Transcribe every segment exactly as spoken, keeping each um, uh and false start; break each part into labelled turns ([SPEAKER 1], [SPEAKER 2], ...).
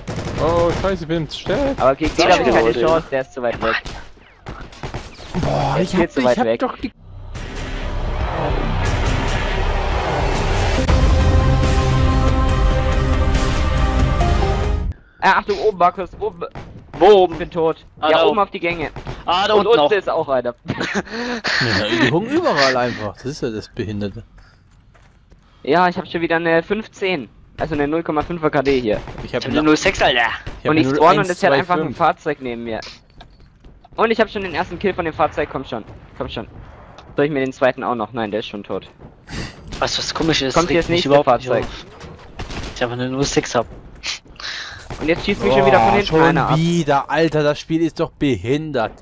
[SPEAKER 1] Oh, scheiße, ich bin im Stern.
[SPEAKER 2] Aber gegen den habe ich keine Chance, der ist zu weit weg.
[SPEAKER 1] Boah,
[SPEAKER 2] Der
[SPEAKER 1] ich
[SPEAKER 2] ist viel
[SPEAKER 1] hab,
[SPEAKER 2] zu
[SPEAKER 1] ich
[SPEAKER 2] weit
[SPEAKER 1] hab
[SPEAKER 2] weg.
[SPEAKER 1] doch die...
[SPEAKER 2] Ah, Achtung, oben, Markus, oben.
[SPEAKER 3] Wo oben?
[SPEAKER 2] Ich bin tot.
[SPEAKER 3] Ah,
[SPEAKER 2] ja,
[SPEAKER 3] da
[SPEAKER 2] oben
[SPEAKER 3] oben.
[SPEAKER 2] auf die Gänge.
[SPEAKER 3] Ah, da
[SPEAKER 2] Und
[SPEAKER 3] unten
[SPEAKER 2] unten
[SPEAKER 3] noch.
[SPEAKER 2] ist auch einer.
[SPEAKER 1] Ja, Übung überall einfach. Das ist ja das Behinderte.
[SPEAKER 2] Ja, ich habe schon wieder eine fünfzehn. Also eine null Komma fünfer K D hier.
[SPEAKER 1] Ich
[SPEAKER 3] Ich
[SPEAKER 1] hab
[SPEAKER 3] hab eine null sechs, Alter.
[SPEAKER 1] hab
[SPEAKER 2] Und ich
[SPEAKER 1] eine
[SPEAKER 2] spawn und
[SPEAKER 1] eins,
[SPEAKER 2] es fährt
[SPEAKER 1] zwei,
[SPEAKER 2] einfach ein
[SPEAKER 1] fünf.
[SPEAKER 2] Fahrzeug neben mir. Und ich habe schon den ersten Kill von dem Fahrzeug, komm schon. Komm schon. Soll ich mir den zweiten auch noch? Nein, der ist schon tot.
[SPEAKER 3] Weißt du, was komisch ist?
[SPEAKER 2] Kommt hier
[SPEAKER 3] Regt
[SPEAKER 2] das
[SPEAKER 3] mich
[SPEAKER 2] nächste
[SPEAKER 3] überhaupt nicht
[SPEAKER 2] Fahrzeug.
[SPEAKER 3] auf. Ich habe eine null sechs hab.
[SPEAKER 2] Und jetzt schießt mich schon wieder von
[SPEAKER 1] Oh,
[SPEAKER 2] hinten
[SPEAKER 1] schon
[SPEAKER 2] einer ab.
[SPEAKER 1] wieder, Alter, das Spiel ist doch behindert.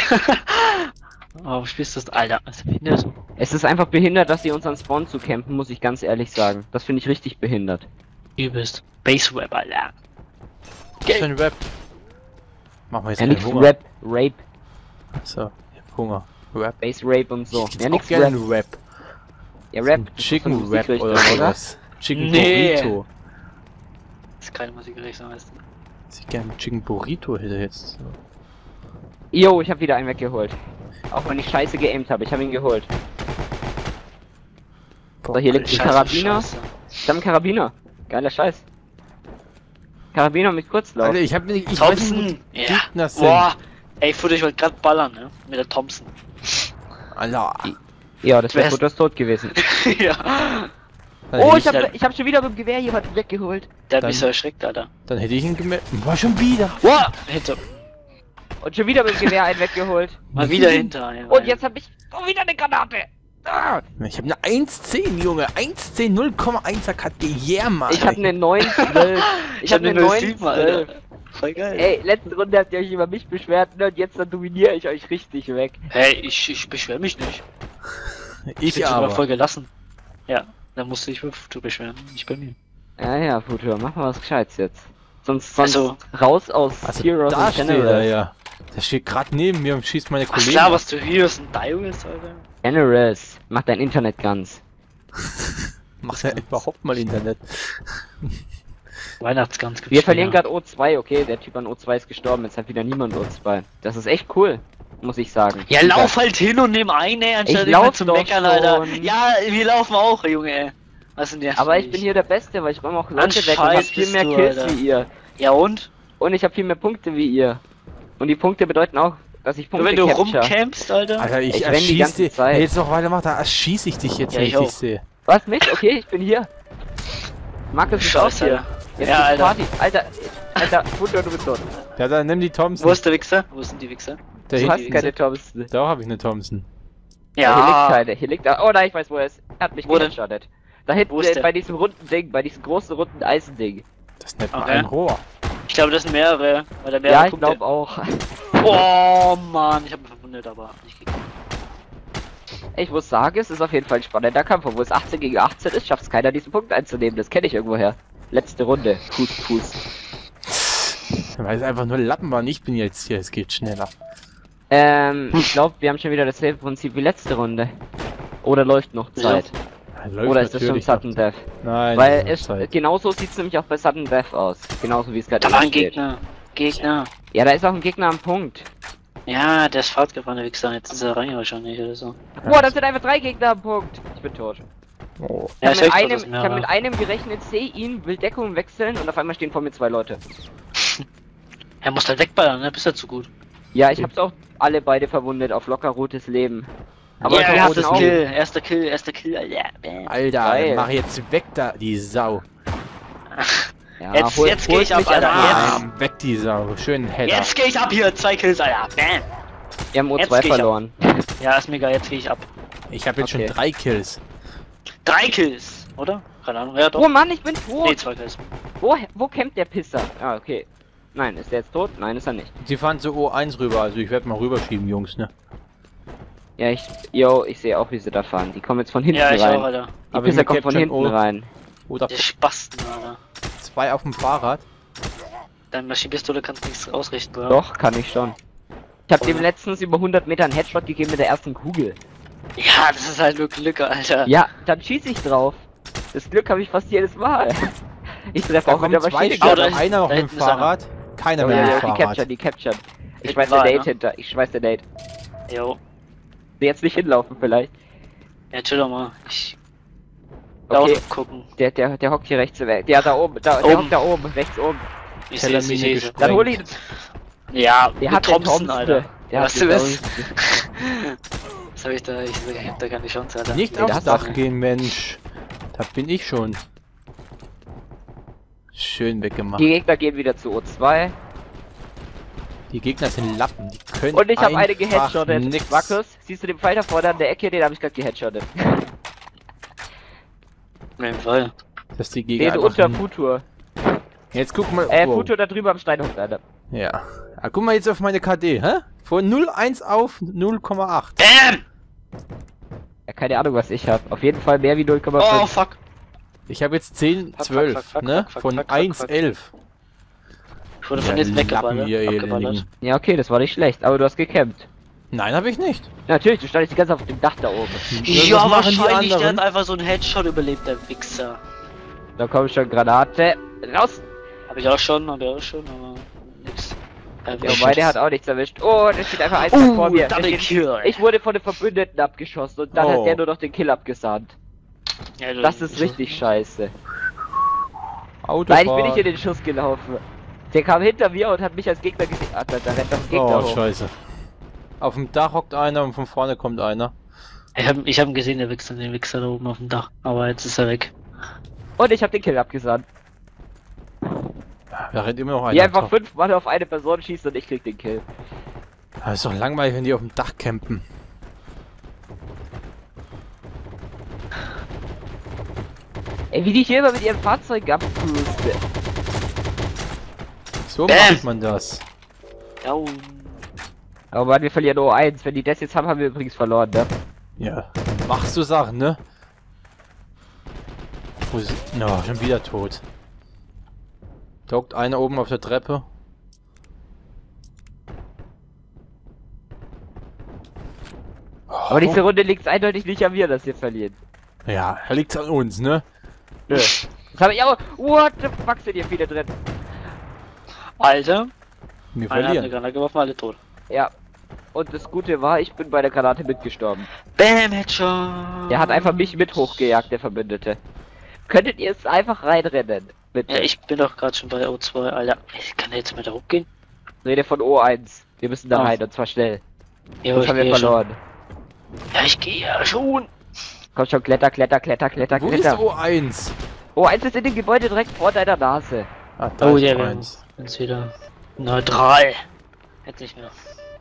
[SPEAKER 3] Oh, spielst du das? Alter, was ist behindert?
[SPEAKER 2] Es ist einfach behindert, dass sie unseren Spawn zu campen, muss ich ganz ehrlich sagen. Das finde ich richtig behindert.
[SPEAKER 3] Übelst. Base Web, Alter.
[SPEAKER 1] Was für ein Rap? Machen wir jetzt
[SPEAKER 2] Ja,
[SPEAKER 1] keinen
[SPEAKER 2] nix
[SPEAKER 1] Hunger.
[SPEAKER 2] Rap, Rape,
[SPEAKER 1] So, ich hab Hunger. Rap.
[SPEAKER 2] Base Rape und so.
[SPEAKER 1] Ich
[SPEAKER 2] Ja,
[SPEAKER 1] auch
[SPEAKER 2] nix
[SPEAKER 1] gerne
[SPEAKER 2] Rap.
[SPEAKER 1] Rap.
[SPEAKER 2] Ja, Rap. das ist
[SPEAKER 1] Chicken
[SPEAKER 2] von
[SPEAKER 1] Rap
[SPEAKER 2] Musikrichtung,
[SPEAKER 1] oder was? Chicken
[SPEAKER 3] Nee.
[SPEAKER 1] Burrito.
[SPEAKER 3] Das ist keine Musikrichtung, weißt du.
[SPEAKER 1] Ich gerne Chicken Burrito hätte jetzt. So.
[SPEAKER 2] Jo, ich habe wieder einen weggeholt. Auch wenn ich scheiße geaimt habe, ich habe ihn geholt. So, hier liegt ein
[SPEAKER 3] Scheiße,
[SPEAKER 2] Karabiner.
[SPEAKER 3] Scheiße.
[SPEAKER 2] Ich hab einen Karabiner. Geiler Scheiß. Karabiner mit Kurzlauf.
[SPEAKER 1] Alter, ich hab nicht. Ich weiß nicht, wo
[SPEAKER 3] Thompson!
[SPEAKER 1] die
[SPEAKER 3] Ja.
[SPEAKER 1] Gegner sind.
[SPEAKER 3] Boah! Ey, Futter, ich wollte gerade ballern, ne? Mit der Thompson.
[SPEAKER 1] Alter.
[SPEAKER 2] Ja, das wäre
[SPEAKER 3] Wär's-
[SPEAKER 2] gut, das tot gewesen.
[SPEAKER 3] Ja.
[SPEAKER 1] Dann
[SPEAKER 2] Oh,
[SPEAKER 1] hätte
[SPEAKER 2] ich hab,
[SPEAKER 3] Ja.
[SPEAKER 2] ich hab schon wieder mit dem Gewehr jemanden weggeholt.
[SPEAKER 3] Der hat
[SPEAKER 1] Dann-
[SPEAKER 3] mich so erschreckt, Alter.
[SPEAKER 1] Dann hätte ich ihn gemeldet. War schon wieder.
[SPEAKER 3] Boah! Hinter.
[SPEAKER 2] Und schon wieder mit dem Gewehr einen weggeholt.
[SPEAKER 3] Mal wieder hinter. Ey,
[SPEAKER 2] Und jetzt hab ich oh, wieder eine Granate. Ah,
[SPEAKER 1] Ich hab eine eins zehn, Junge. eins zehn, null Komma eins K D. Yeah, Mann.
[SPEAKER 2] ich hab eine neun zwölf. Ich, hab eine
[SPEAKER 3] null
[SPEAKER 2] neun
[SPEAKER 3] sieben,
[SPEAKER 2] zwölf.
[SPEAKER 3] Alter. Voll geil.
[SPEAKER 2] Ey, letzte Runde habt ihr euch über mich beschwert, ne? Und jetzt dann dominiere ich euch richtig weg.
[SPEAKER 3] Hey, ich, ich beschwer mich nicht.
[SPEAKER 1] Ich
[SPEAKER 3] bin sogar
[SPEAKER 1] aber.
[SPEAKER 3] voll gelassen. Ja, dann musste ich mich zu beschweren, nicht bei mir.
[SPEAKER 2] Ja, ja, Futur, mach mal was Gescheites jetzt. Sonst, sonst
[SPEAKER 3] Also-
[SPEAKER 2] raus aus
[SPEAKER 1] Also
[SPEAKER 2] Heroes
[SPEAKER 1] da
[SPEAKER 2] and
[SPEAKER 1] steht er,
[SPEAKER 2] Generals.
[SPEAKER 1] ja. Der steht gerade neben mir und schießt meine
[SPEAKER 3] Ach
[SPEAKER 1] Kollegen.
[SPEAKER 3] klar, was du hier ist ein Dionis, Alter.
[SPEAKER 2] Generals, mach dein Internet ganz.
[SPEAKER 1] Macht ja überhaupt mal Internet.
[SPEAKER 3] Weihnachtsgans gibt's
[SPEAKER 2] Wir verlieren
[SPEAKER 3] wieder.
[SPEAKER 2] gerade O zwei, okay, der Typ an O zwei ist gestorben, jetzt hat wieder niemand O zwei. Das ist echt cool, muss ich sagen.
[SPEAKER 3] Ja, lauf halt hin und nimm eine, anstatt
[SPEAKER 2] Ich
[SPEAKER 3] immer
[SPEAKER 2] lauf
[SPEAKER 3] zu
[SPEAKER 2] doch
[SPEAKER 3] meckern, Alter.
[SPEAKER 2] schon.
[SPEAKER 3] Ja, wir laufen auch, Junge. Was sind der?
[SPEAKER 2] Aber ich bin hier der Beste, weil ich räume auch Leute
[SPEAKER 3] An
[SPEAKER 2] weg und hab
[SPEAKER 3] Scheiß
[SPEAKER 2] viel
[SPEAKER 3] bist
[SPEAKER 2] mehr
[SPEAKER 3] du,
[SPEAKER 2] Kills
[SPEAKER 3] Alter.
[SPEAKER 2] wie ihr.
[SPEAKER 3] Ja und?
[SPEAKER 2] Und ich habe viel mehr Punkte wie ihr. Und die Punkte bedeuten auch, dass ich
[SPEAKER 3] Nur
[SPEAKER 2] Punkte
[SPEAKER 3] wenn du
[SPEAKER 2] capture.
[SPEAKER 3] rumcampst, Alter.
[SPEAKER 1] Alter, ich,
[SPEAKER 2] Ich renn die
[SPEAKER 1] erschieß
[SPEAKER 2] ganze
[SPEAKER 1] dich.
[SPEAKER 2] Zeit.
[SPEAKER 1] Wenn jetzt noch weitermacht, da erschieß ich dich jetzt,
[SPEAKER 3] Ja,
[SPEAKER 1] wenn
[SPEAKER 3] ich
[SPEAKER 1] ich dich
[SPEAKER 3] auch.
[SPEAKER 1] sehe.
[SPEAKER 2] Was, mich? Okay, ich bin hier. Markus ist auch
[SPEAKER 3] Scheiße,
[SPEAKER 2] hier.
[SPEAKER 3] Alter.
[SPEAKER 2] Jetzt
[SPEAKER 3] Ja,
[SPEAKER 2] ist
[SPEAKER 3] Alter.
[SPEAKER 2] Party. Alter, Alter, Futter, du bist tot.
[SPEAKER 1] Ja, dann nimm die Thompson.
[SPEAKER 3] Wo ist der Wichser? Wo sind die Wichser?
[SPEAKER 1] Der
[SPEAKER 2] Du
[SPEAKER 1] hier,
[SPEAKER 2] hast keine Thompson.
[SPEAKER 1] da habe ich eine Thompson.
[SPEAKER 2] Ja. Hier liegt
[SPEAKER 3] Ja.
[SPEAKER 2] keine. Hier liegt da. Oh nein, ich weiß, wo er ist. Er hat mich
[SPEAKER 3] Wo denn?
[SPEAKER 2] geheadshottet. Da hinten
[SPEAKER 3] Wo ist
[SPEAKER 2] äh,
[SPEAKER 3] der?
[SPEAKER 2] bei diesem runden Ding, bei diesem großen runden Eisending.
[SPEAKER 1] Das ist nicht mal
[SPEAKER 3] Okay.
[SPEAKER 1] ein Rohr.
[SPEAKER 3] Ich glaube, das sind mehrere. Weil da mehrere
[SPEAKER 2] Ja, ich
[SPEAKER 3] Punkte.
[SPEAKER 2] glaube auch.
[SPEAKER 3] Oh Mann, ich habe mich verwundet, aber nicht gekriegt.
[SPEAKER 2] Ich muss sagen, es ist auf jeden Fall ein spannender Kampf. Obwohl es achtzehn gegen achtzehn ist, schafft es keiner, diesen Punkt einzunehmen. Das kenne ich irgendwoher. Letzte Runde. Fuß, Fuß.
[SPEAKER 1] Weil es einfach nur Lappen waren. Ich bin jetzt hier, es geht schneller.
[SPEAKER 2] Ähm, ich glaube, wir haben schon wieder dasselbe Prinzip wie letzte Runde. Oder läuft noch Zeit?
[SPEAKER 1] Ja, läuft
[SPEAKER 2] Oder ist das schon
[SPEAKER 1] natürlich
[SPEAKER 2] Sudden
[SPEAKER 1] noch.
[SPEAKER 2] Death?
[SPEAKER 1] Nein,
[SPEAKER 2] Weil
[SPEAKER 1] das ist
[SPEAKER 2] es
[SPEAKER 1] Zeit.
[SPEAKER 2] genauso sieht es nämlich auch bei Sudden Death aus. Genauso wie es gerade
[SPEAKER 3] Da war ein
[SPEAKER 2] steht.
[SPEAKER 3] Gegner. Gegner.
[SPEAKER 2] Ja, da ist auch ein Gegner am Punkt.
[SPEAKER 3] Ja, der ist Fahrt gefahren, der Wichser. Jetzt ist er rein wahrscheinlich oder so.
[SPEAKER 2] Boah, da sind einfach drei Gegner am Punkt. Ich bin tot.
[SPEAKER 1] Oh.
[SPEAKER 2] Ich
[SPEAKER 3] Ja,
[SPEAKER 2] hab
[SPEAKER 3] ich
[SPEAKER 2] mit,
[SPEAKER 3] weiß,
[SPEAKER 2] einem,
[SPEAKER 3] das ist
[SPEAKER 2] ich
[SPEAKER 3] mehr,
[SPEAKER 2] hab
[SPEAKER 3] aber-
[SPEAKER 2] mit einem gerechnet, sehe ihn, will Deckung wechseln und auf einmal stehen vor mir zwei Leute.
[SPEAKER 3] Er muss halt wegballern, ne? Bist ja zu gut.
[SPEAKER 2] Ja, ich hab's auch alle beide verwundet auf locker rotes Leben. Aber
[SPEAKER 3] ja,
[SPEAKER 2] wir
[SPEAKER 3] ja,
[SPEAKER 2] hatten
[SPEAKER 3] das
[SPEAKER 2] auch...
[SPEAKER 3] Kill. Erster Kill, erster Kill. Alter. Bam.
[SPEAKER 1] Alter,
[SPEAKER 2] Geil.
[SPEAKER 1] mach jetzt weg da, die Sau.
[SPEAKER 2] Ja,
[SPEAKER 3] Jetzt-
[SPEAKER 2] hol-
[SPEAKER 3] jetzt geh
[SPEAKER 2] holt
[SPEAKER 3] ich ab,
[SPEAKER 2] mich
[SPEAKER 3] Alter,
[SPEAKER 2] erst mal
[SPEAKER 3] jetzt.
[SPEAKER 2] ein.
[SPEAKER 1] Ah, weg die Sau. Schön Header.
[SPEAKER 3] Jetzt geh ich ab hier. Zwei Kills, Alter. Bam.
[SPEAKER 2] Wir haben O
[SPEAKER 3] Jetzt
[SPEAKER 2] zwei
[SPEAKER 3] geh ich ab.
[SPEAKER 2] verloren.
[SPEAKER 3] Ja, ist mega. Jetzt geh ich ab.
[SPEAKER 1] Ich habe jetzt
[SPEAKER 2] Okay.
[SPEAKER 1] schon drei Kills.
[SPEAKER 3] Drei Kills, oder? Keine Ahnung. Ja, doch.
[SPEAKER 2] Oh Mann, ich bin tot!
[SPEAKER 3] Nee, zwei Kills.
[SPEAKER 2] Wo, wo campt der Pisser? Ah, okay. Nein, ist der jetzt tot? Nein, ist er nicht.
[SPEAKER 1] Sie fahren zu O eins rüber, also ich werde mal rüberschieben, Jungs, ne?
[SPEAKER 2] Ja, ich... Yo, ich sehe auch, wie sie da fahren. Die kommen jetzt von hinten
[SPEAKER 3] Ja, ich
[SPEAKER 2] rein.
[SPEAKER 3] auch, Alter.
[SPEAKER 2] Die
[SPEAKER 1] Aber
[SPEAKER 2] Pisser
[SPEAKER 1] mir
[SPEAKER 2] kommen von
[SPEAKER 1] captured
[SPEAKER 2] hinten
[SPEAKER 1] O.
[SPEAKER 2] rein.
[SPEAKER 1] Oder
[SPEAKER 3] Der Spasten, Alter.
[SPEAKER 1] zwei auf dem Fahrrad.
[SPEAKER 3] Deine Maschinenpistole kannst nichts ausrichten, oder?
[SPEAKER 2] Doch, kann ich schon. Ich habe dem letztens über hundert Meter einen Headshot gegeben mit der ersten Kugel.
[SPEAKER 3] Ja, das ist halt nur Glück, Alter.
[SPEAKER 2] Ja, dann schieße ich drauf. Das Glück habe ich fast jedes Mal. Ich treffe
[SPEAKER 1] Da
[SPEAKER 2] auch mit der
[SPEAKER 1] kommen zwei
[SPEAKER 2] Maschine.
[SPEAKER 1] Stück,
[SPEAKER 3] Oh, da ist-
[SPEAKER 1] einer noch
[SPEAKER 3] da
[SPEAKER 1] mit dem
[SPEAKER 3] hinten ist einer.
[SPEAKER 1] Fahrrad, keiner
[SPEAKER 2] Oh,
[SPEAKER 1] mehr
[SPEAKER 2] ja,
[SPEAKER 1] mit
[SPEAKER 2] ja,
[SPEAKER 1] dem
[SPEAKER 2] die
[SPEAKER 1] Fahrrad.
[SPEAKER 2] capturen, die capturen. Ich
[SPEAKER 3] Hinten
[SPEAKER 2] schmeiß
[SPEAKER 3] war
[SPEAKER 2] den Nate
[SPEAKER 3] einer.
[SPEAKER 2] hinter. Ich schmeiß den Nate.
[SPEAKER 3] Jo.
[SPEAKER 2] Jetzt nicht hinlaufen vielleicht.
[SPEAKER 3] Ja, chill doch mal. Ich. Da
[SPEAKER 2] Okay,
[SPEAKER 3] unten gucken.
[SPEAKER 2] der, der, der hockt hier rechts weg. Der da oben, da, der
[SPEAKER 3] Oben.
[SPEAKER 2] hockt da oben, rechts oben.
[SPEAKER 3] Ich sehe es, ich sehe es.
[SPEAKER 1] Tellermine
[SPEAKER 2] Dann hol ihn.
[SPEAKER 3] Ja,
[SPEAKER 2] Der
[SPEAKER 3] mit
[SPEAKER 2] hat den
[SPEAKER 3] Thompson,
[SPEAKER 2] Thompson,
[SPEAKER 3] Alter.
[SPEAKER 2] Der
[SPEAKER 3] Was
[SPEAKER 2] hat
[SPEAKER 3] du
[SPEAKER 2] den
[SPEAKER 3] bist.
[SPEAKER 2] Thompson.
[SPEAKER 3] Was hab ich da? Ich, ich hab da keine Chance, Alter.
[SPEAKER 1] Nicht
[SPEAKER 2] Nee,
[SPEAKER 1] aufs
[SPEAKER 2] das
[SPEAKER 1] Dach
[SPEAKER 3] hast du
[SPEAKER 1] gehen, Mensch. Da bin ich schon. Schön weggemacht.
[SPEAKER 2] Die Gegner gehen wieder zu O zwei.
[SPEAKER 1] Die Gegner sind Lappen, die können
[SPEAKER 2] Und ich habe eine
[SPEAKER 1] einfach
[SPEAKER 2] geheadshottet.
[SPEAKER 1] nix.
[SPEAKER 2] Markus, siehst du den Pfeil da vorne an der Ecke? Den habe ich gerade geheadshottet.
[SPEAKER 3] In dem Fall.
[SPEAKER 1] Dass die Gegner
[SPEAKER 2] Den
[SPEAKER 1] einfach
[SPEAKER 2] unter
[SPEAKER 1] n-
[SPEAKER 2] Futur.
[SPEAKER 1] Jetzt guck mal.
[SPEAKER 2] Äh,
[SPEAKER 1] wow.
[SPEAKER 2] Futur da drüber am Stein hockt einer.
[SPEAKER 1] Ja. Ah, guck mal jetzt auf meine K D, hä? Von null Komma eins auf null Komma acht.
[SPEAKER 3] Bam!
[SPEAKER 2] Ja, keine Ahnung, was ich habe. Auf jeden Fall mehr wie null Komma
[SPEAKER 3] Oh,
[SPEAKER 2] fünf.
[SPEAKER 3] fuck.
[SPEAKER 1] Ich habe jetzt zehn,
[SPEAKER 3] Fuck, fuck,
[SPEAKER 1] zwölf,
[SPEAKER 3] fuck, fuck,
[SPEAKER 1] ne?
[SPEAKER 3] fuck, fuck,
[SPEAKER 1] Von
[SPEAKER 3] fuck, fuck,
[SPEAKER 1] eins,
[SPEAKER 3] fuck.
[SPEAKER 1] elf.
[SPEAKER 3] Ich wurde
[SPEAKER 1] Ja,
[SPEAKER 3] von jetzt
[SPEAKER 1] Lappen
[SPEAKER 3] weggeballert.
[SPEAKER 1] hier, ihr
[SPEAKER 3] abgeballert.
[SPEAKER 1] Elendigen.
[SPEAKER 2] Ja, okay, das war nicht schlecht, aber du hast gecampt.
[SPEAKER 1] Nein, habe ich nicht.
[SPEAKER 2] Natürlich, du standest die ganze Zeit auf dem Dach da oben.
[SPEAKER 3] Ja,
[SPEAKER 1] Was machen die
[SPEAKER 3] wahrscheinlich, der
[SPEAKER 1] anderen?
[SPEAKER 3] hat einfach so einen Headshot überlebt, der Wichser.
[SPEAKER 2] Da kommt schon Granate. Raus!
[SPEAKER 3] Hab ich auch schon, hab ich auch schon, aber nix.
[SPEAKER 2] Ja, meine hat auch nichts erwischt. Oh, das steht einfach eins
[SPEAKER 3] Oh,
[SPEAKER 2] vor mir. Da
[SPEAKER 3] Double
[SPEAKER 2] steht,
[SPEAKER 3] Kill.
[SPEAKER 2] ich wurde von den Verbündeten abgeschossen und dann
[SPEAKER 1] Oh.
[SPEAKER 2] hat der nur noch den Kill abgesandt.
[SPEAKER 3] Ja, du-
[SPEAKER 2] Das ist richtig scheiße.
[SPEAKER 1] Autofahrt.
[SPEAKER 2] Nein, ich bin nicht in den Schuss gelaufen. Der kam hinter mir und hat mich als Gegner gesehen. Ah, da, da rennt doch ein Gegner
[SPEAKER 1] Oh,
[SPEAKER 2] hoch.
[SPEAKER 1] scheiße. Auf dem Dach hockt einer und von vorne kommt einer.
[SPEAKER 3] Ich hab, ich hab ihn gesehen, der Wichser, den Wichser da oben auf dem Dach. Aber jetzt ist er weg.
[SPEAKER 2] Und ich habe den Kill abgesandt.
[SPEAKER 1] Da rennt immer noch einer.
[SPEAKER 2] Die einfach
[SPEAKER 1] drauf.
[SPEAKER 2] fünfmal auf eine Person schießt und ich krieg den Kill.
[SPEAKER 1] Das ist doch langweilig, wenn die auf dem Dach campen.
[SPEAKER 2] Ey, wie die hier immer mit ihren Fahrzeugen abcruisen.
[SPEAKER 1] So
[SPEAKER 3] Bam.
[SPEAKER 1] macht man das.
[SPEAKER 3] Ja,
[SPEAKER 2] Aber Mann, wir verlieren O eins. Wenn die das jetzt haben, haben wir übrigens verloren, ne?
[SPEAKER 1] Ja. Machst du Sachen, ne? Wo ist... No, schon wieder tot. Da hockt einer oben auf der Treppe.
[SPEAKER 2] Aber diese Runde liegt es eindeutig nicht an mir, dass wir verlieren.
[SPEAKER 1] Ja, da liegt's an uns, ne?
[SPEAKER 2] Nö. Das habe ich auch. What the fuck sind hier viele drin?
[SPEAKER 3] Alter.
[SPEAKER 1] Wir
[SPEAKER 3] Einer hat eine
[SPEAKER 1] verlieren.
[SPEAKER 3] Granate geworfen, alle tot.
[SPEAKER 2] Ja. Und das Gute war, ich bin bei der Granate mitgestorben.
[SPEAKER 3] Bam, Headshot.
[SPEAKER 2] Der hat einfach mich mit hochgejagt, der Verbündete. Könntet ihr es einfach reinrennen? Bitte.
[SPEAKER 3] Ja, ich bin doch gerade schon bei O zwei, Alter. Ich kann der jetzt mit da hochgehen?
[SPEAKER 2] Rede von O eins. Wir müssen da
[SPEAKER 3] Ah.
[SPEAKER 2] rein und zwar schnell.
[SPEAKER 3] Ja,
[SPEAKER 2] Sonst
[SPEAKER 3] ich
[SPEAKER 2] haben wir
[SPEAKER 3] gehe
[SPEAKER 2] verloren.
[SPEAKER 3] schon. Ja, ich gehe ja schon.
[SPEAKER 2] Komm schon, kletter, kletter, kletter, kletter,
[SPEAKER 1] Wo ist
[SPEAKER 2] kletter.
[SPEAKER 1] O eins?
[SPEAKER 2] O eins ist in dem Gebäude direkt vor deiner Nase.
[SPEAKER 1] Ah, da
[SPEAKER 3] Oh
[SPEAKER 1] ist
[SPEAKER 3] ja,
[SPEAKER 1] O
[SPEAKER 3] wir
[SPEAKER 1] eins.
[SPEAKER 3] sind jetzt wieder neutral. Jetzt nicht mehr.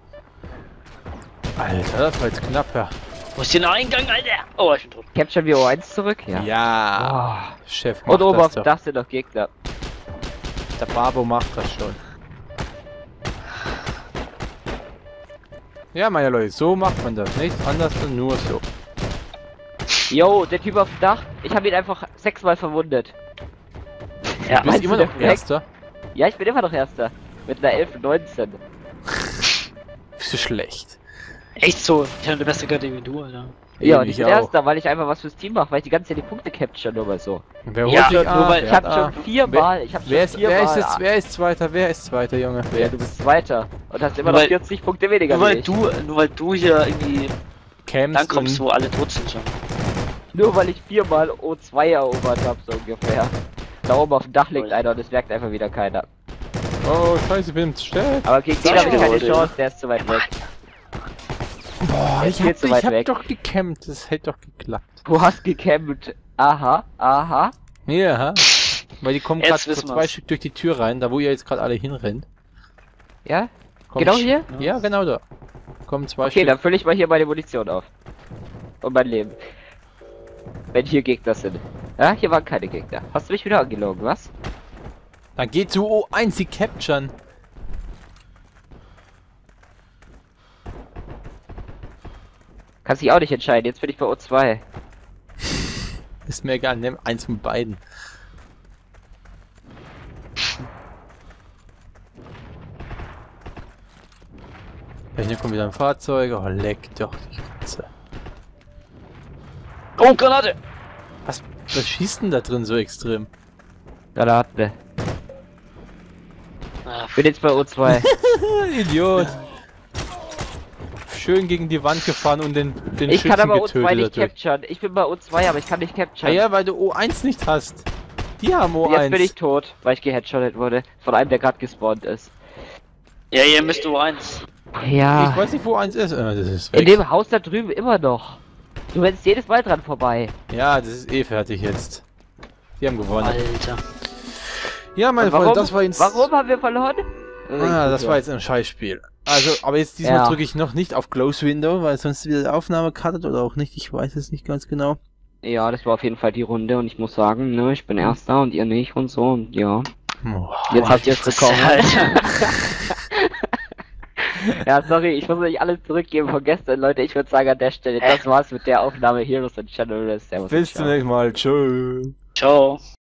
[SPEAKER 1] Alter, das war jetzt knapp, ja.
[SPEAKER 3] Wo ist denn der Eingang, Alter? Oh, ich bin tot.
[SPEAKER 2] Capturen wir O eins zurück? Ja.
[SPEAKER 1] Ja. Chef macht
[SPEAKER 2] Und oben
[SPEAKER 1] das
[SPEAKER 2] auf dem
[SPEAKER 1] doch.
[SPEAKER 2] Dach sind noch Gegner.
[SPEAKER 1] Der Babo macht das schon. Ja, meine Leute, so macht man das. Nichts anders, nur so.
[SPEAKER 2] Yo, der Typ auf dem Dach. Ich habe ihn einfach sechsmal verwundet.
[SPEAKER 3] Ja,
[SPEAKER 1] Du bist
[SPEAKER 2] meinst
[SPEAKER 1] immer
[SPEAKER 2] du,
[SPEAKER 1] noch
[SPEAKER 2] der Fleck?
[SPEAKER 1] Erster.
[SPEAKER 2] Ja, ich bin immer noch Erster. Mit einer elf neunzehn.
[SPEAKER 1] Bist du schlecht.
[SPEAKER 3] echt so. Ich habe eine beste Karte wie du, Alter.
[SPEAKER 2] Ja, und
[SPEAKER 1] Eben,
[SPEAKER 2] ich bin
[SPEAKER 1] auch.
[SPEAKER 2] Erster, weil ich einfach was fürs Team mache, weil ich die ganze Zeit die Punkte capture, nur mal so.
[SPEAKER 1] Wer
[SPEAKER 3] Ja,
[SPEAKER 1] holt dich
[SPEAKER 3] nur
[SPEAKER 1] ab?
[SPEAKER 3] weil-
[SPEAKER 1] Wer
[SPEAKER 2] Ich habe
[SPEAKER 1] hat
[SPEAKER 2] schon
[SPEAKER 1] A?
[SPEAKER 2] viermal, ich habe schon
[SPEAKER 1] Wer ist,
[SPEAKER 2] viermal.
[SPEAKER 1] wer ist jetzt, wer ist Zweiter? Wer ist Zweiter, Junge?
[SPEAKER 2] Ja, du bist Zweiter und hast immer
[SPEAKER 3] Nur
[SPEAKER 2] noch
[SPEAKER 3] weil-
[SPEAKER 2] vierzig Punkte weniger
[SPEAKER 3] Nur
[SPEAKER 2] wie
[SPEAKER 3] weil
[SPEAKER 2] ich.
[SPEAKER 3] du, nur weil du hier irgendwie
[SPEAKER 1] Camps
[SPEAKER 3] dann kommst,
[SPEAKER 1] und-
[SPEAKER 3] wo alle tot sind schon.
[SPEAKER 2] Nur weil ich viermal O zwei erobert habe, so ungefähr. Da oben auf dem Dach liegt
[SPEAKER 3] Cool.
[SPEAKER 2] einer und es merkt einfach wieder keiner.
[SPEAKER 1] Oh, scheiße, ich bin im Stell.
[SPEAKER 2] Aber gegen den
[SPEAKER 3] Sag
[SPEAKER 2] habe ich
[SPEAKER 3] ich
[SPEAKER 2] keine
[SPEAKER 3] doch,
[SPEAKER 2] Chance, der ist zu weit weg.
[SPEAKER 1] Boah,
[SPEAKER 2] Der
[SPEAKER 1] ich
[SPEAKER 2] ist viel
[SPEAKER 1] hab,
[SPEAKER 2] zu
[SPEAKER 1] ich
[SPEAKER 2] weit
[SPEAKER 1] hab
[SPEAKER 2] weg.
[SPEAKER 1] doch gecampt. Das hätte doch geklappt.
[SPEAKER 2] Du hast gecampt. Aha, aha.
[SPEAKER 1] Ja, weil die kommen
[SPEAKER 3] Jetzt
[SPEAKER 1] gerade so
[SPEAKER 3] wissen
[SPEAKER 1] zwei
[SPEAKER 3] wir's.
[SPEAKER 1] Stück durch die Tür rein, da wo ihr jetzt gerade alle hinrennt.
[SPEAKER 2] Ja?
[SPEAKER 1] Kommt
[SPEAKER 2] Genau
[SPEAKER 1] sch-
[SPEAKER 2] hier?
[SPEAKER 1] Ja, genau da. Kommen zwei
[SPEAKER 2] Okay,
[SPEAKER 1] Stück.
[SPEAKER 2] dann fülle ich mal hier meine Munition auf. Und mein Leben. Wenn hier Gegner sind. Ja, hier waren keine Gegner. Hast du mich wieder angelogen, was?
[SPEAKER 1] Dann geht zu O eins, die capturen.
[SPEAKER 2] Kannst dich auch nicht entscheiden, jetzt bin ich bei O zwei.
[SPEAKER 1] Ist mir egal, nimm eins von beiden. Ja, hier kommt wieder ein Fahrzeug. Oh, leck doch die Katze.
[SPEAKER 3] Oh, Granate!
[SPEAKER 1] Was, was schießt denn da drin so extrem?
[SPEAKER 2] Granate.
[SPEAKER 3] Ah,
[SPEAKER 2] Bin jetzt bei O zwei.
[SPEAKER 1] Idiot. Schön gegen die Wand gefahren und den, den
[SPEAKER 2] Ich kann
[SPEAKER 1] Schützen
[SPEAKER 2] aber O zwei
[SPEAKER 1] getötet
[SPEAKER 2] nicht
[SPEAKER 1] dadurch.
[SPEAKER 2] capturen. Ich bin bei O zwei, aber ich kann nicht
[SPEAKER 1] Ah
[SPEAKER 2] capturen.
[SPEAKER 1] ja, weil du O eins nicht hast. Die haben O
[SPEAKER 2] Jetzt
[SPEAKER 1] eins.
[SPEAKER 2] bin ich tot, weil ich geheadshottet wurde. Von einem, der gerade gespawnt ist.
[SPEAKER 3] ja, ihr müsst U eins.
[SPEAKER 2] Ja.
[SPEAKER 1] Ich weiß nicht, wo eins ist. Ah, das ist
[SPEAKER 2] In
[SPEAKER 1] weg.
[SPEAKER 2] dem Haus da drüben immer noch. Du rennst jedes Mal dran vorbei.
[SPEAKER 1] Ja, das ist eh fertig jetzt. Die haben gewonnen.
[SPEAKER 3] Alter.
[SPEAKER 1] Ja, meine
[SPEAKER 2] Und warum,
[SPEAKER 1] Freunde, das war jetzt...
[SPEAKER 2] warum haben wir verloren?
[SPEAKER 1] Ah, das war jetzt ein Scheißspiel. Also, aber jetzt diesmal
[SPEAKER 2] Ja.
[SPEAKER 1] drücke ich noch nicht auf Close Window, weil sonst wieder die Aufnahme cuttet oder auch nicht. Ich weiß es nicht ganz genau.
[SPEAKER 2] Ja, das war auf jeden Fall die Runde und ich muss sagen, ne, ich bin Erster und ihr nicht und so und ja.
[SPEAKER 1] Oh.
[SPEAKER 2] Jetzt habt ihr es
[SPEAKER 3] Das-
[SPEAKER 2] bekommen.
[SPEAKER 3] Alter.
[SPEAKER 2] Ja, sorry, ich muss euch alles zurückgeben von gestern, Leute. Ich würde sagen, an der Stelle,
[SPEAKER 3] Hä?
[SPEAKER 2] das war's mit der Aufnahme Heroes and Generals. Servus.
[SPEAKER 1] Bis
[SPEAKER 2] ciao.
[SPEAKER 1] zum nächsten Mal. Tschüss.
[SPEAKER 3] Ciao.